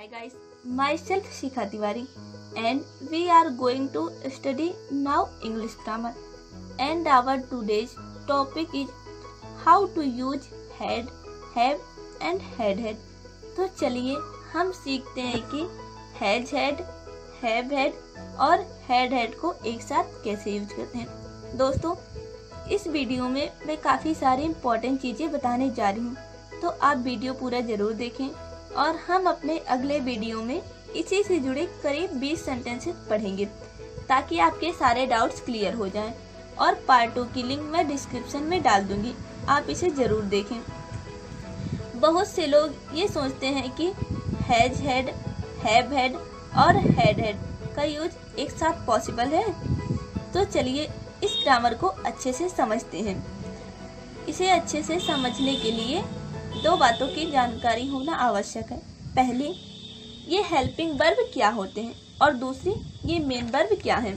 Hi guys, myself Shikha Tiwari and we are going to study now English grammar and our today's topic is how to use had, have and had. तो चलिए हम सीखते हैं कि has had, have had और had को एक साथ कैसे यूज करते हैं। दोस्तों इस वीडियो में मैं काफ़ी सारी इम्पोर्टेंट चीज़ें बताने जा रही हूँ, तो आप वीडियो पूरा ज़रूर देखें और हम अपने अगले वीडियो में इसी से जुड़े करीब 20 सेंटेंसेस पढ़ेंगे ताकि आपके सारे डाउट्स क्लियर हो जाएं। और पार्ट 2 की लिंक मैं डिस्क्रिप्शन में डाल दूंगी, आप इसे ज़रूर देखें। बहुत से लोग ये सोचते हैं कि हैज हैड, हैव हैड और हैड का यूज एक साथ पॉसिबल है। तो चलिए इस ग्रामर को अच्छे से समझते हैं। इसे अच्छे से समझने के लिए दो बातों की जानकारी होना आवश्यक है। पहली, ये हेल्पिंग वर्ब क्या होते हैं और दूसरी, ये मेन वर्ब क्या है।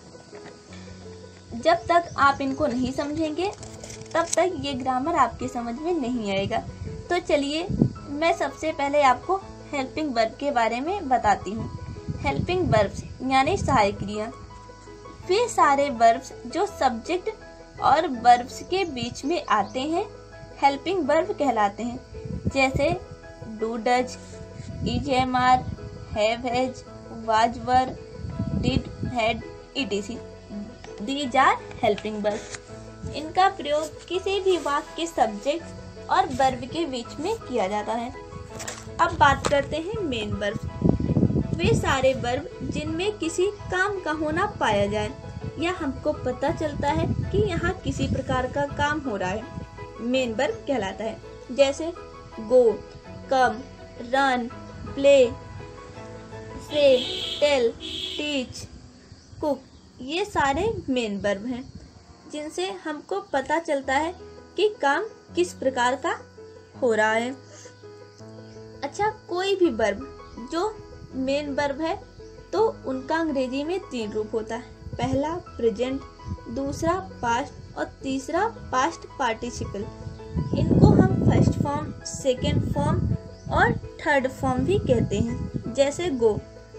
जब तक आप इनको नहीं समझेंगे तब तक ये ग्रामर आपके समझ में नहीं आएगा। तो चलिए मैं सबसे पहले आपको हेल्पिंग वर्ब के बारे में बताती हूँ। हेल्पिंग वर्ब्स यानी सहायक क्रिया, वे सारे वर्ब्स जो सब्जेक्ट और वर्ब्स के बीच में आते हैं हेल्पिंग वर्ब कहलाते हैं। जैसे do does, is am are, have has, was were, did had, etc. These are helping verb. इनका प्रयोग किसी भी वाक्य के सब्जेक्ट और वर्ब के बीच में किया जाता है। अब बात करते हैं मेन वर्ब। वे सारे वर्ब जिनमें किसी काम का होना पाया जाए या हमको पता चलता है कि यहाँ किसी प्रकार का काम हो रहा है, मेन वर्ब कहलाता है। जैसे go, come, run, play, say, tell, teach, cook, ये सारे मेन वर्ब हैं जिनसे हमको पता चलता है कि काम किस प्रकार का हो रहा है। अच्छा, कोई भी वर्ब जो मेन वर्ब है तो उनका अंग्रेजी में 3 रूप होता है। पहला प्रेजेंट, दूसरा पास्ट और तीसरा पास्ट पार्टिसिपल। इनको हम फर्स्ट फॉर्म, सेकेंड फॉर्म और थर्ड फॉर्म भी कहते हैं। जैसे go,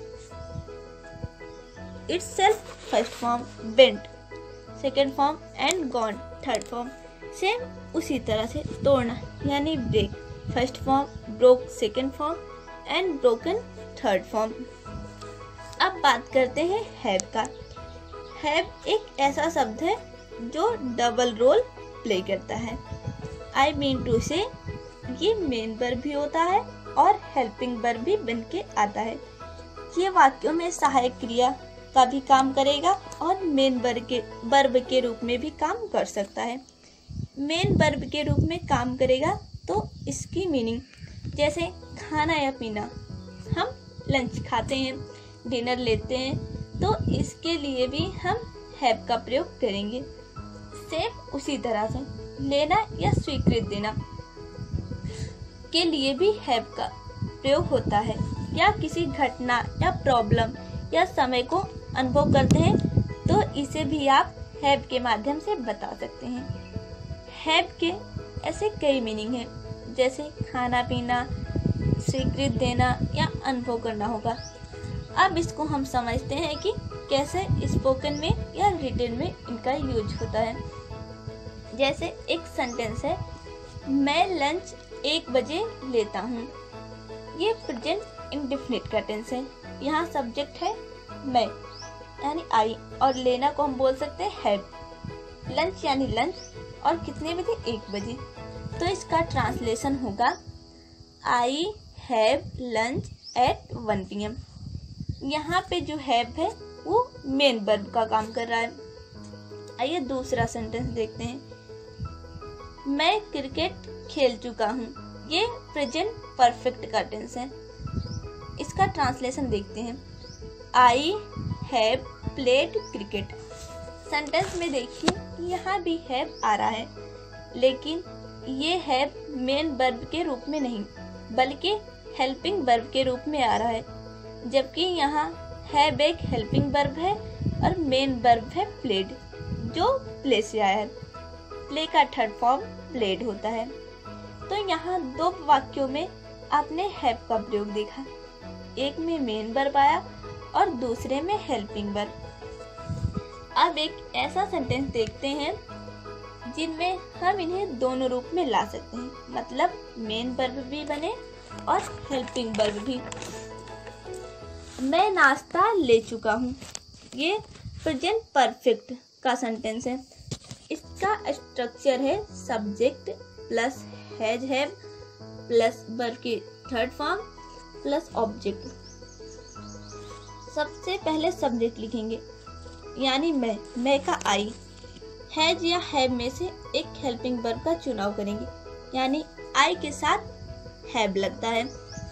itself first form, went second form and gone third form. Same उसी तरह से तोड़ना यानी break, first form, broke second form and broken third form. अब बात करते हैं हैव का। हैव एक ऐसा शब्द है जो डबल रोल प्ले करता है। आई मीन टू से ये मेन वर्ब भी होता है और हेल्पिंग वर्ब भी बन के आता है। ये वाक्यों में सहायक क्रिया का भी काम करेगा और मेन वर्ब के रूप में भी काम कर सकता है। मेन वर्ब के रूप में काम करेगा तो इसकी मीनिंग, जैसे खाना या पीना, हम लंच खाते हैं, डिनर लेते हैं, तो इसके लिए भी हम हैव का प्रयोग करेंगे। सेम उसी तरह से लेना या स्वीकृत देना के लिए भी हैव का प्रयोग होता है। या किसी घटना या प्रॉब्लम या समय को अनुभव करते हैं तो इसे भी आप हैव के माध्यम से बता सकते हैं। हैव के ऐसे कई मीनिंग हैं, जैसे खाना पीना, स्वीकृत देना या अनुभव करना होगा। अब इसको हम समझते हैं कि कैसे स्पोकन में या रिटन में इनका यूज होता है। जैसे एक सेंटेंस है, मैं लंच 1 बजे लेता हूँ। ये प्रेजेंट इंडेफिनिट का टेंस है। यहाँ सब्जेक्ट है मैं यानी आई और लेना को हम बोल सकते हैं हैव। लंच यानी लंच और कितने बजे, 1 बजे। तो इसका ट्रांसलेशन होगा I have lunch at 1 PM। यहाँ पे जो हैव है वो मेन वर्ब का काम कर रहा है। आइए दूसरा सेंटेंस देखते हैं, मैं क्रिकेट खेल चुका हूँ। ये प्रेजेंट परफेक्ट का टेंस है। इसका ट्रांसलेशन देखते हैं, I have played cricket. Sentence में देखिए यहाँ भी हैव आ रहा है, लेकिन ये हैव मेन वर्ब के रूप में नहीं बल्कि हेल्पिंग वर्ब के रूप में आ रहा है, जबकि यहाँ हैव एक हेल्पिंग वर्ब है और मेन वर्ब है प्लेड जो प्ले से आया है। प्ले का थर्ड फॉर्म प्लेड होता है। तो यहाँ 2 वाक्यों में आपने हैव का प्रयोग देखा। एक में मेन वर्ब आया और दूसरे में हेल्पिंग वर्ब। अब एक ऐसा सेंटेंस देखते हैं जिनमें हम इन्हें दोनों रूप में ला सकते हैं, मतलब मेन वर्ब भी बने और हेल्पिंग वर्ब भी। मैं नाश्ता ले चुका हूँ, ये प्रेजेंट परफेक्ट का सेंटेंस है। इसका स्ट्रक्चर है subject plus has have plus verb की थर्ड फॉर्म प्लस ऑब्जेक्ट। सबसे पहले सब्जेक्ट लिखेंगे यानी मैं का आई। हैज या हैव में से एक हेल्पिंग वर्ब का चुनाव करेंगे, यानी आई के साथ हैव लगता है।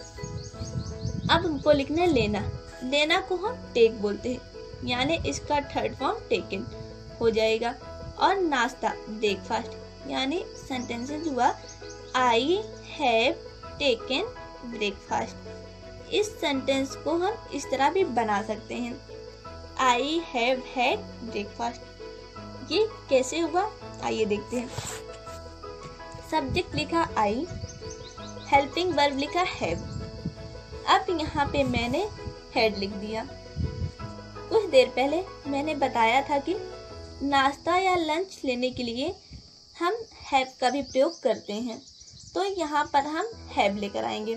अब हमको लिखना है लेना को हम टेक बोलते हैं, यानी इसका थर्ड फॉर्म टेकन हो जाएगा। और नाश्ता ब्रेकफास्ट, यानी सेंटेंसेस हुआ आई हैव टेकन ब्रेकफास्ट। इस सेंटेंस को हम इस तरह भी बना सकते हैं, आई हैव हैड ब्रेकफास्ट। ये कैसे हुआ आइए देखते हैं। सब्जेक्ट लिखा आई, हेल्पिंग वर्ब लिखा हैव। अब यहाँ पे मैंने हैड लिख दिया। कुछ देर पहले मैंने बताया था कि नाश्ता या लंच लेने के लिए हम हैव का भी प्रयोग करते हैं, तो यहाँ पर हम हैव लेकर आएंगे।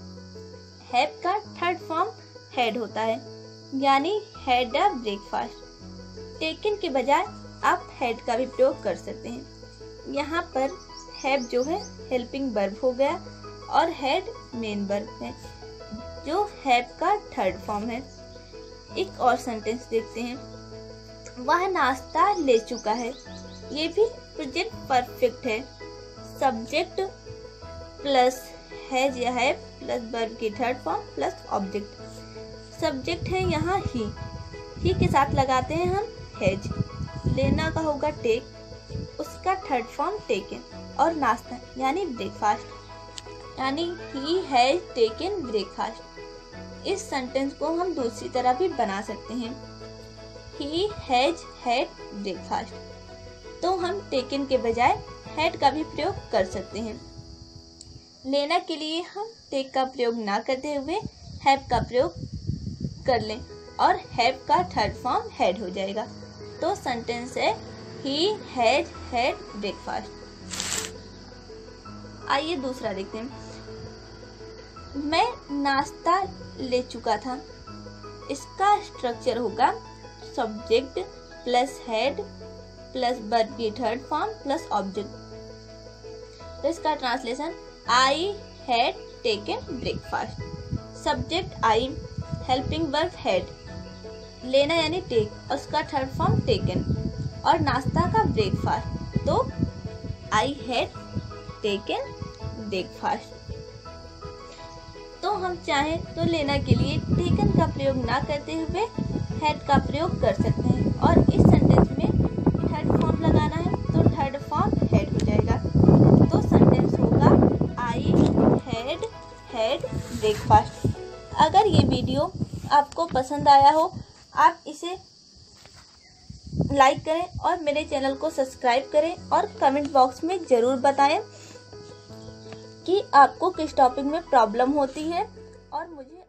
हैव का थर्ड फॉर्म हैड होता है, यानी हैड अ ब्रेकफास्ट। टेकन के बजाय आप हैड का भी प्रयोग कर सकते हैं। यहाँ पर हैव जो है हेल्पिंग वर्ब हो गया और हैड मेन वर्ब है, जो हैव का थर्ड फॉर्म है। एक और सेंटेंस देखते हैं, वह नाश्ता ले चुका है। ये भी प्रेजेंट परफेक्ट है। सब्जेक्ट प्लस हैज या हैव प्लस वर्ब की third form plus object. Subject है यहाँ ही के साथ लगाते हैं हम हैज। लेना का होगा टेक, उसका थर्ड फॉर्म टेकन। और नाश्ता यानी ब्रेकफास्ट, यानी ही हैज टेकन ब्रेकफास्ट। इस सेंटेंस को हम दूसरी तरह भी बना सकते हैं, ही हैज हैड ब्रेकफास्ट। तो हम टेकन के बजाय हैड का भी प्रयोग कर सकते हैं। लेना के लिए हम टेक का प्रयोग ना करते हुए हैव का प्रयोग कर लें और हैव का थर्ड फॉर्म हैड हो जाएगा। तो सेंटेंस है ही हैज हैड ब्रेकफास्ट। आइए दूसरा देखते हैं। मैं नाश्ता ले चुका था। इसका स्ट्रक्चर होगा subject plus had plus verb की थर्ड फॉर्म प्लस ऑब्जेक्ट। तो इसका translation I had taken breakfast. Subject I, helping verb had, लेना यानी टेक और उसका थर्ड फॉर्म टेकन, और नाश्ता का ब्रेकफास्ट। तो आई हैड टेकन ब्रेकफास्ट। तो हम चाहें तो लेना के लिए टेकन का प्रयोग ना करते हुए हैड का प्रयोग कर सकते हैं, और इस सेंटेंस में थर्ड फॉर्म लगाना है तो थर्ड फॉर्म हैड हो जाएगा। तो सेंटेंस होगा आई हैड हैड ब्रेकफास्ट। अगर ये वीडियो आपको पसंद आया हो, आप इसे लाइक करें और मेरे चैनल को सब्सक्राइब करें और कमेंट बॉक्स में ज़रूर बताएं कि आपको किस टॉपिक में प्रॉब्लम होती है और मुझे